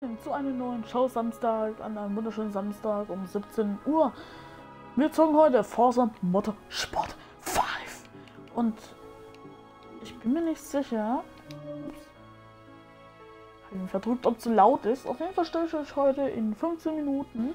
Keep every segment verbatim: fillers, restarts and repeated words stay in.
Zu einem neuen Show Samstag, an einem wunderschönen Samstag um siebzehn Uhr. Wir zocken heute Forza Motorsport fünf. Und ich bin mir nicht sicher. Ups. Ich habe ihn verdrückt, ob es zu laut ist. Auf jeden Fall stelle ich euch heute in fünfzehn Minuten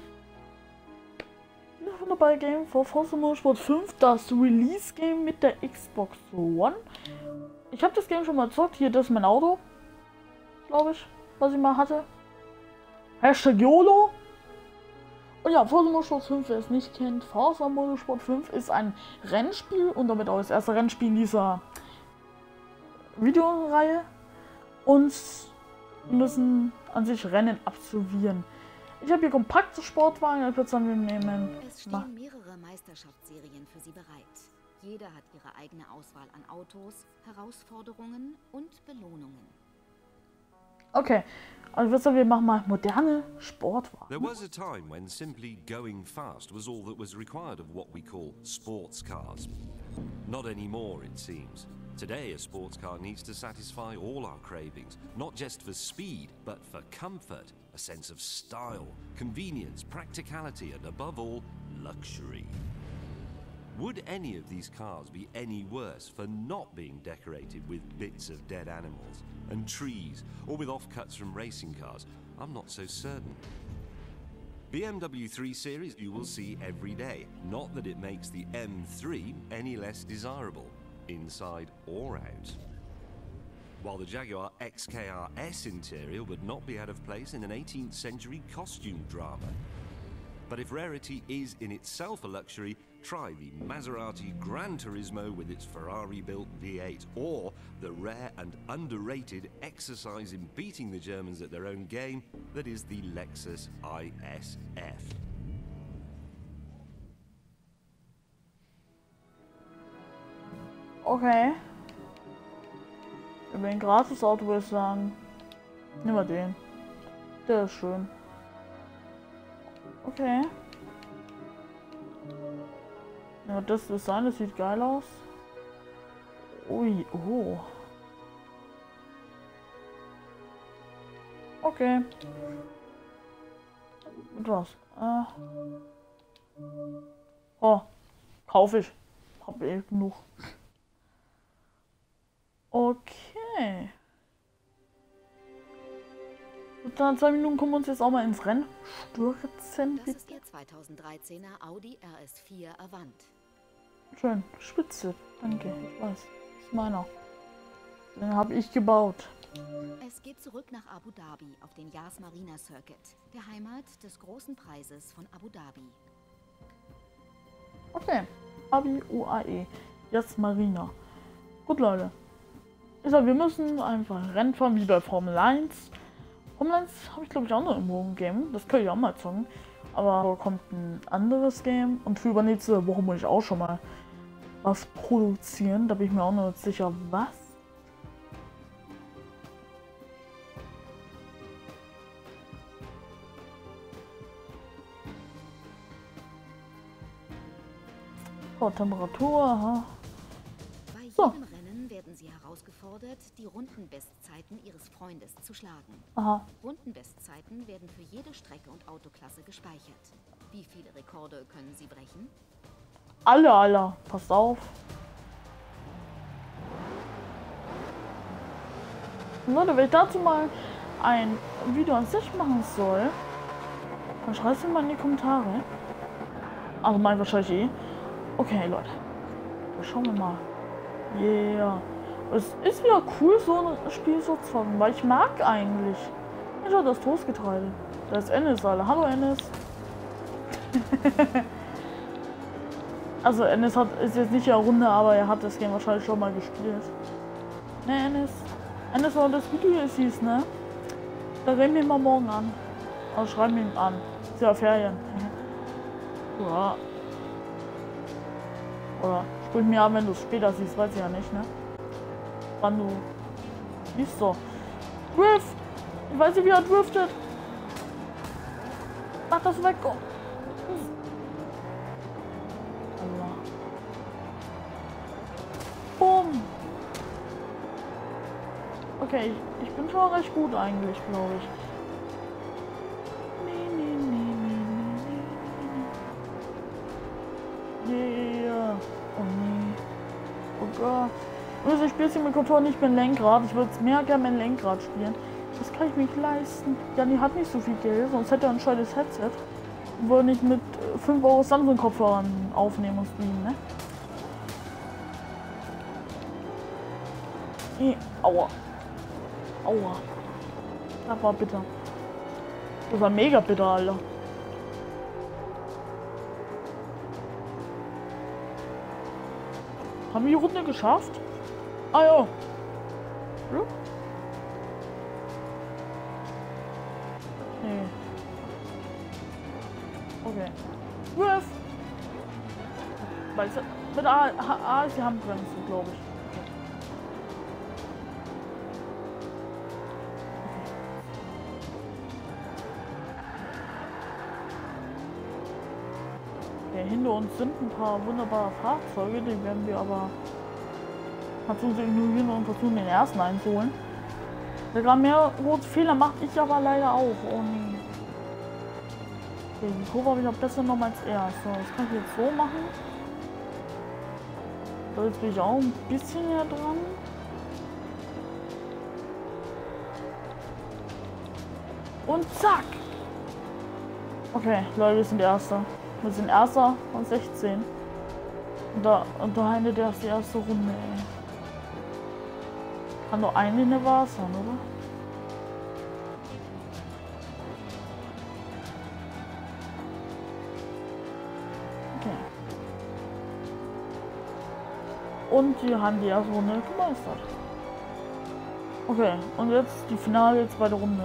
ein wunderbares Game vor Forza Motorsport fünf, das Release-Game mit der Xbox One. Ich habe das Game schon mal gezockt. Hier, das ist mein Auto, glaube ich, was ich mal hatte. Hashtag YOLO. Und ja, Forza Motorsport fünf, wer es nicht kennt, Forza Motorsport fünf ist ein Rennspiel und damit auch das erste Rennspiel in dieser Videoreihe. Und müssen an sich Rennen absolvieren. Ich habe hier kompakte Sportwagen, ich würde sagen, wir nehmen. Es stehen mehrere Meisterschaftsserien für Sie bereit. Jeder hat ihre eigene Auswahl an Autos, Herausforderungen und Belohnungen. Okay, also ich würde sagen, wir machen mal moderne Sportwagen. There was a time when simply going fast was all that was required of what we call sports cars. Not anymore, it seems. Today, a sports car needs to satisfy all our cravings, not just for speed, but for comfort, a sense of style, convenience, practicality, and above all, luxury. Would any of these cars be any worse for not being decorated with bits of dead animals and trees, or with offcuts from racing cars? I'm not so certain. B M W three Series you will see every day, not that it makes the M three any less desirable, inside or out. While the Jaguar X K R S interior would not be out of place in an eighteenth century costume drama. But if rarity is in itself a luxury, try the Maserati Gran Turismo with its Ferrari-built V eight, or the rare and underrated exercise in beating the Germans at their own game that is the Lexus I S F. Okay. Über ein gratis Auto würde ich sagen. Nehmen wir den. Der ist schön. Okay. Ja, das Design, das sieht geil aus. Ui, oh. Okay. Und was? Äh. Oh. Kaufe ich. Hab eh genug. Okay. Und dann zwei Minuten kommen wir uns jetzt auch mal ins Rennen stürzen. Das ist Ihr zweitausenddreizehner Audi R S vier Avant. Schön, spitze. Danke, ich weiß. Das ist meiner. Den habe ich gebaut. Es geht zurück nach Abu Dhabi auf den Yas Marina Circuit, der Heimat des großen Preises von Abu Dhabi. Okay. Abi U A E. Yas Marina. Gut, Leute. Ich sag, wir müssen einfach Rennen fahren wie bei Formel eins. Formel eins habe ich glaube ich auch noch irgendwo im Game. Das kann ich auch mal zocken. Aber da kommt ein anderes Game. Und für übernächste Woche muss ich auch schon mal was produzieren. Da bin ich mir auch noch nicht sicher, was. Oh, Temperatur, aha. Bei jedem So. Rennen werden Sie herausgefordert, die Rundenbestzeiten Ihres Freundes zu schlagen. Aha. Rundenbestzeiten werden für jede Strecke und Autoklasse gespeichert. Wie viele Rekorde können Sie brechen? Alle, alle. Passt auf. Und Leute, wenn ich dazu mal ein Video an sich machen soll, dann schreibt es mir mal in die Kommentare. Also mein wahrscheinlich eh. Okay, Leute. Dann schauen wir mal. Yeah. Es ist wieder cool, so ein Spiel so zu zocken, weil ich mag eigentlich. Ich schau das Toastgetreide. Da ist Ennis, alle. Hallo Ennis. Also Ennis hat, ist jetzt nicht in der Runde, aber er hat das Game wahrscheinlich schon mal gespielt. Ne, Ennis. Ennis war das Video, es hieß, ne? Da reden wir mal morgen an. Also schreiben wir ihn an. Ist ja Ferien. Ja. Oder sprich mir an, wenn du es später siehst, weiß ich ja nicht, ne? Wann du siehst so. Drift! Ich weiß nicht, wie er driftet. Mach das weg. Oh. Boom! Okay, ich, ich bin schon recht gut eigentlich, glaube ich. Also ich spiele jetzt mit Controller nicht mit Lenkrad. Ich würde es mehr gerne mit Lenkrad spielen. Das kann ich mir nicht leisten. Janni hat nicht so viel Geld, sonst hätte er ein scheiß Headset. Und würde nicht mit fünf Euro Samsung-Kopfhörern aufnehmen und streamen, ne? E Aua. Aua. Das war bitter. Das war mega bitter, Alter. Haben wir die Runde geschafft? Ah ja. Hm? Nee. Okay. Wirf! Weißt du, mit A, A ist die Handbremse, glaube ich. Okay, hinter uns sind ein paar wunderbare Fahrzeuge, die werden wir aber versuchen zu ignorieren und versuchen den ersten einzuholen. Der gerade mehr rote Fehler macht ich aber leider auch. Oh nee. Okay, die Kurve habe ich auch besser noch als er. So, das kann ich jetzt so machen. So, jetzt bin ich auch ein bisschen näher dran. Und zack! Okay, Leute, wir sind Erster. Wir sind Erster von sechzehn. Und da, und da eine der ist die erste Runde, ey. Kann nur eine in der Wahr sein, oder? Okay. Und die haben die erste Runde gemeistert. Okay, und jetzt die finale zweite Runde.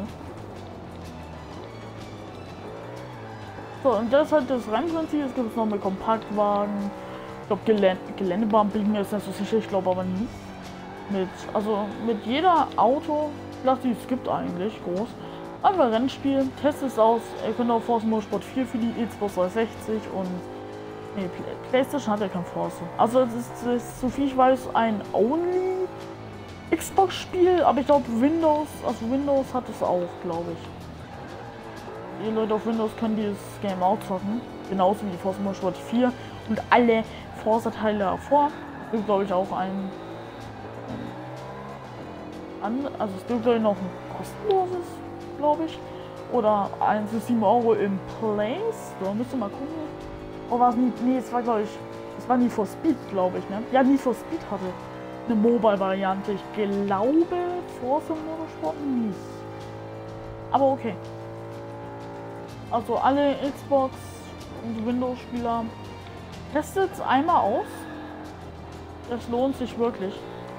So, und das ist halt das Rennprinzip. Es gibt noch mit Kompaktwagen. Ich glaube, Gelände, Geländebahn bin ich mir jetzt nicht so sicher. Ich glaube aber nicht. Mit, also mit jeder Auto, die es gibt eigentlich, groß. Einfach Rennspiel, testet es aus. Ihr könnt auch Forza Motorsport vier für die Xbox dreihundertsechzig und nee, PlayStation hat ja kein Forza. Also es ist, es ist, so viel ich weiß, ein Only Xbox Spiel, aber ich glaube Windows, also Windows hat es auch, glaube ich. Die Leute auf Windows können dieses Game auch zocken, genauso wie Forza Motorsport vier und alle Forza Teile davor. Es gibt, glaube ich, auch ein also es gibt glaube ich noch ein kostenloses, glaube ich, oder eins für sieben Euro im Play Store, müsst ihr mal gucken. Oh, war es nicht, nee, es war glaube ich, es war Need for Speed, glaube ich, ne? Ja, Need for Speed hatte eine Mobile-Variante, ich glaube Forza Motorsport nicht. Aber okay. Also alle Xbox und Windows-Spieler, testet es einmal aus. Das lohnt sich wirklich.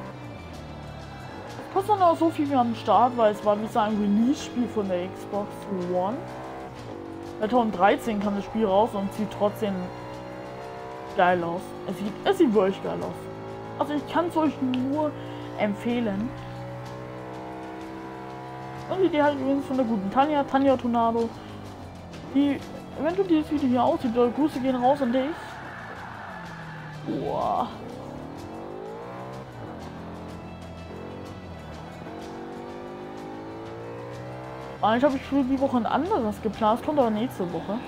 Kostet noch so viel wie am Start, weil es war wie so ein Release-Spiel von der Xbox One. zwanzig dreizehn kam das Spiel raus und sieht trotzdem geil aus. Es sieht, es sieht wirklich geil aus. Also ich kann es euch nur empfehlen. Und die Idee halt übrigens von der guten Tanja, Tanja Tornado. Die, wenn du dieses Video hier aussieht, Grüße gehen raus an dich. Boah. Eigentlich habe ich für die Woche ein anderes geplant, kommt aber nächste Woche.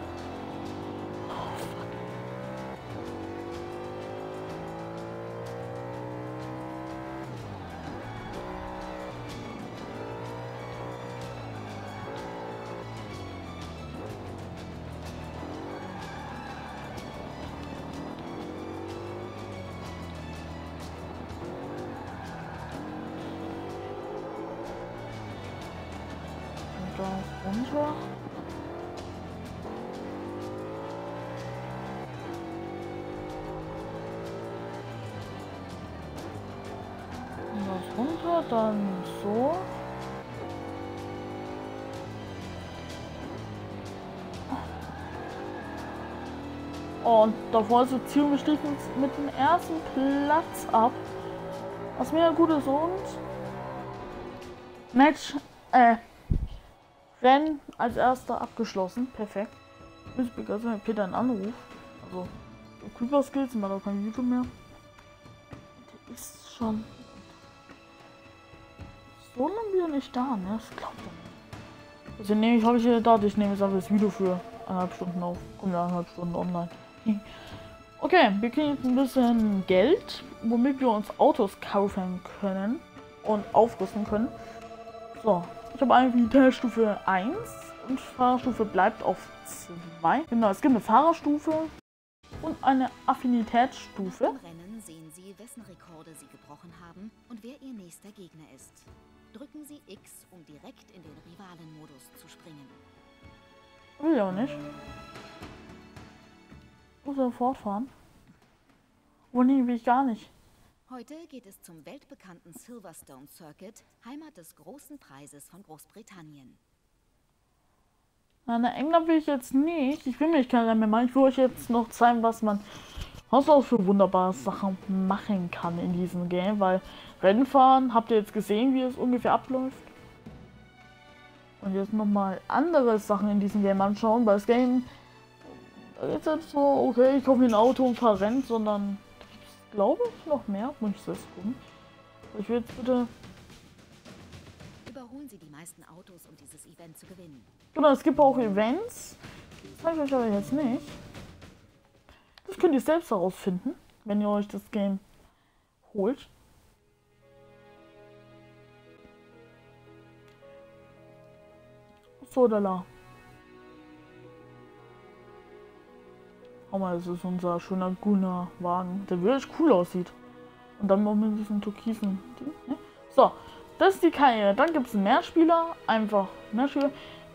Runter. Und das runter, dann so. Oh, und davor so ziehen wir schließlich mit dem ersten Platz ab. Was mega gut ist und Match, äh, Rennen als erster abgeschlossen. Perfekt. Ich bin begeistert, Peter einen Anruf. Also, Creeper Skills, macht auch kein YouTube mehr. Der ist schon so lange wieder nicht da, ne? Das glaubt er nicht. Also, nehme ich, habe ich hier da, ich nehme jetzt einfach das Video für eineinhalb Stunden auf. Kommt ja eineinhalb Stunden online. Okay, wir kriegen jetzt ein bisschen Geld, womit wir uns Autos kaufen können und aufrüsten können. So, ich habe eigentlich Stufe eins und Fahrerstufe bleibt auf zwei. Genau, es gibt eine Fahrerstufe und eine Affinitätsstufe. Im Rennen sehen Sie, wessen Rekorde Sie gebrochen haben und wer Ihr nächster Gegner ist. Drücken Sie X, um direkt in den Rivalenmodus zu springen. Will ich auch nicht. Muss er fortfahren? Oh nee, will ich gar nicht. Heute geht es zum weltbekannten Silverstone Circuit, Heimat des großen Preises von Großbritannien. Na, nach England will ich jetzt nicht. Ich will mich kein Rennen mehr machen. Ich will euch jetzt noch zeigen, was man auch für wunderbare Sachen machen kann in diesem Game. Weil Rennfahren, habt ihr jetzt gesehen, wie es ungefähr abläuft? Und jetzt nochmal andere Sachen in diesem Game anschauen. Weil das Game ist jetzt so, okay, ich kaufe mir ein Auto und fahre Rennen, sondern glaube ich noch mehr. Muss ich das gucken. Ich will jetzt bitte... Überholen Sie die meisten Autos, um dieses Event zu gewinnen. Genau, es gibt auch Events. Das zeige ich euch aber jetzt nicht. Das könnt ihr selbst herausfinden, wenn ihr euch das Game holt. So, da la. Oh mal, das ist unser schöner grüner Wagen, der wirklich cool aussieht. Und dann noch mit diesem türkisen Ding. Ne? So, das ist die Karriere. Dann gibt es einen Mehrspieler. Einfach Mehrspieler.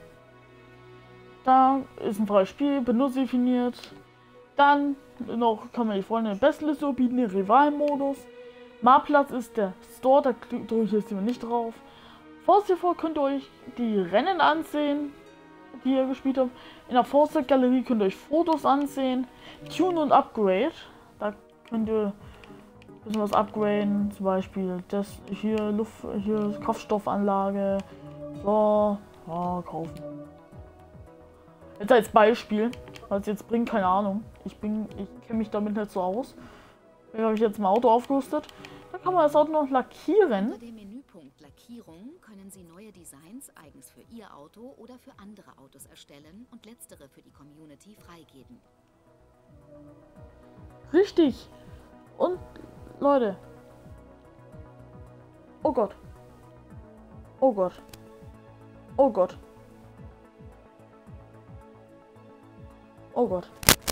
Da ist ein freies Spiel, benutzt definiert. Dann noch kann man die Freunde Bestliste bieten, den Rivalenmodus. Marktplatz ist der Store, da drücke ich jetzt immer nicht drauf. Forza T V könnt ihr euch die Rennen ansehen, die ihr gespielt habt. In der Forza Galerie könnt ihr euch Fotos ansehen. Tune und Upgrade, da könnt ihr ein bisschen was upgraden, zum Beispiel das hier Luft, hier Kraftstoffanlage. So, ja, kaufen. Jetzt als Beispiel, was es jetzt bringt, keine Ahnung. Ich bin, ich kenne mich damit nicht so aus. Wie habe ich jetzt mein Auto aufgerüstet? Dann kann man das Auto noch lackieren. Unter dem Menüpunkt Lackierung können Sie neue Designs eigens für Ihr Auto oder für andere Autos erstellen und letztere für die Community freigeben. Richtig. Und Leute. Oh Gott. Oh Gott. Oh Gott. Oh Gott.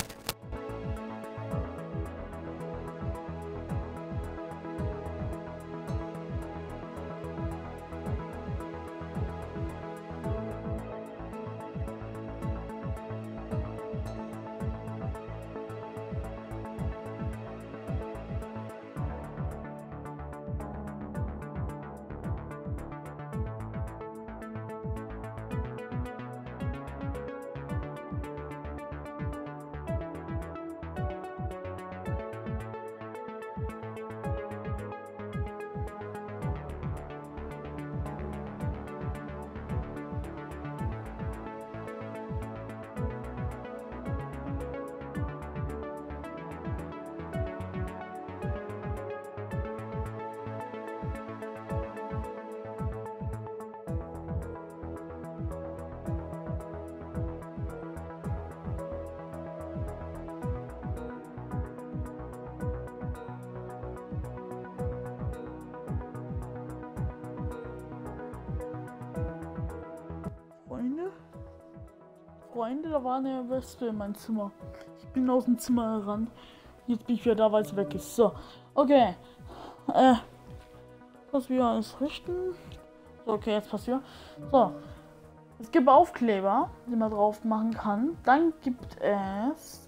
Freunde? Freunde, da war eine Wespe in meinem Zimmer. Ich bin aus dem Zimmer heran. Jetzt bin ich wieder da, weil es weg ist. So, okay. Äh, was wir alles richten. So, okay, jetzt passiert. So. Es gibt Aufkleber, die man drauf machen kann. Dann gibt es...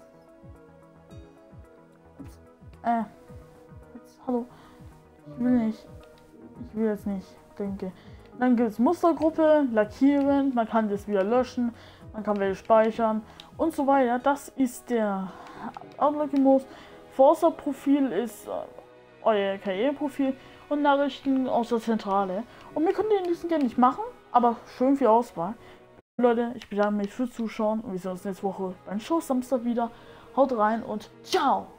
Äh, jetzt, hallo. Ich will nicht. Ich will jetzt nicht, denke. Dann gibt es Mustergruppe, lackieren, man kann das wieder löschen, man kann welche speichern und so weiter. Das ist der Outlook-Modus. Forza-Profil ist äh, euer Karriereprofil und Nachrichten aus der Zentrale. Und wir können den in diesem Game nicht machen, aber schön viel Auswahl. Leute, ich bedanke mich fürs Zuschauen und wir sehen uns nächste Woche beim Show Samstag wieder. Haut rein und ciao!